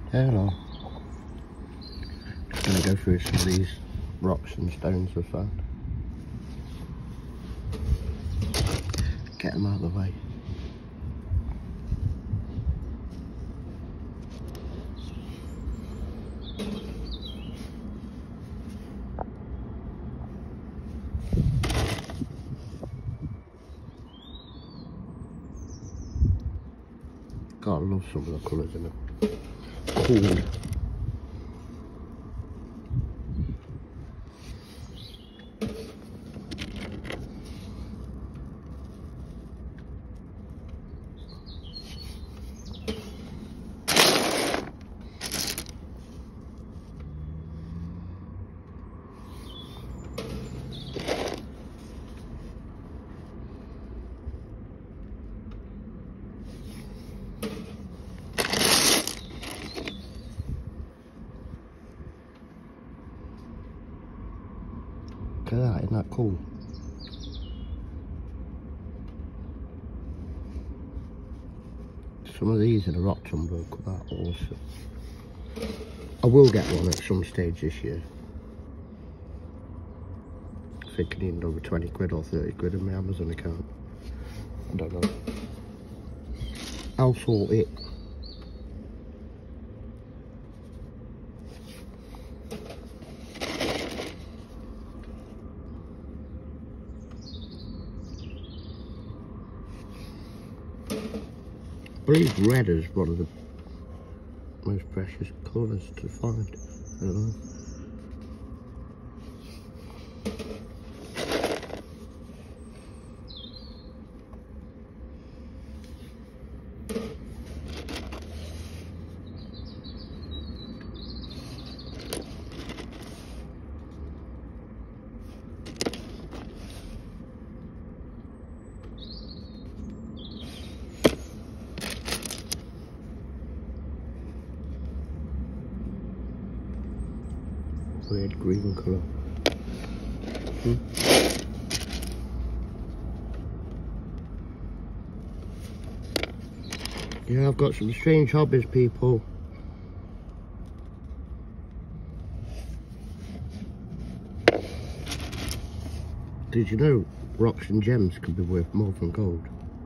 Hello. Just gonna go through some of these rocks and stones we found. Get them out of the way. God, I love some of the colours in it. Cool. Look at that, isn't that cool? Some of these are the rock tumbler, look at that, awesome. I will get one at some stage this year. I think I need another 20 quid or 30 quid in my Amazon account. I don't know. I'll sort it. I believe red is one of the most precious colours to find. I don't know. Weird green colour. Yeah, I've got some strange hobbies, people. Did you know rocks and gems can be worth more than gold?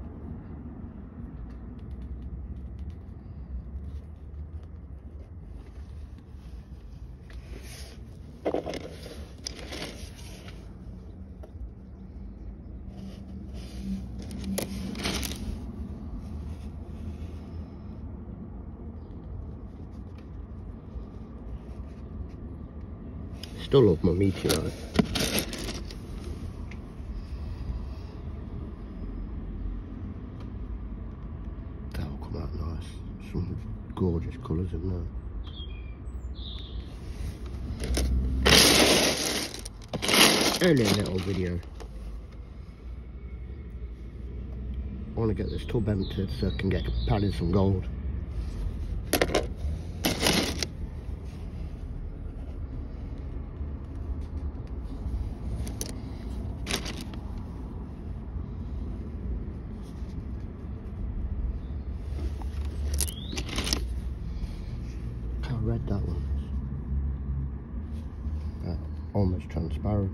Still love my meteorite. That'll come out nice. Some gorgeous colours in there. Only a little video. I want to get this tub emptied so I can get padded some gold. How red that one is. Almost transparent.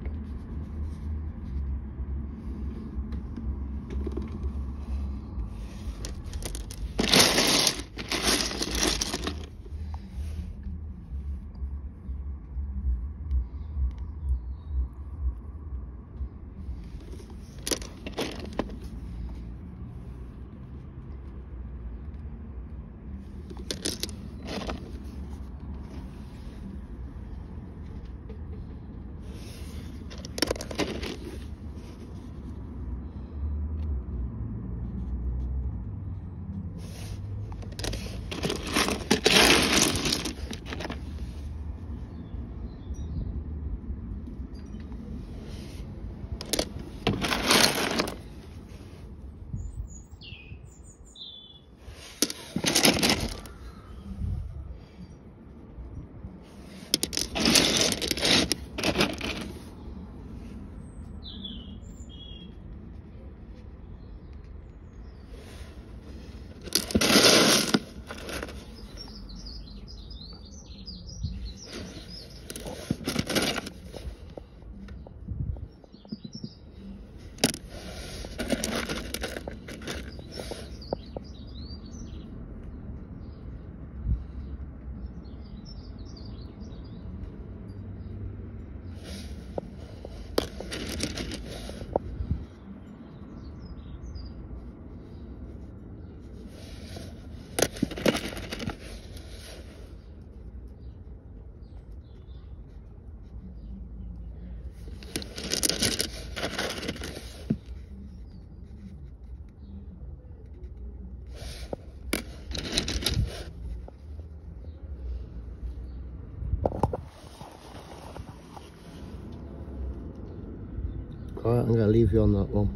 Alright, I'm going to leave you on that one.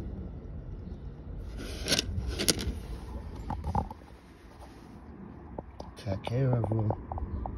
Take care, everyone.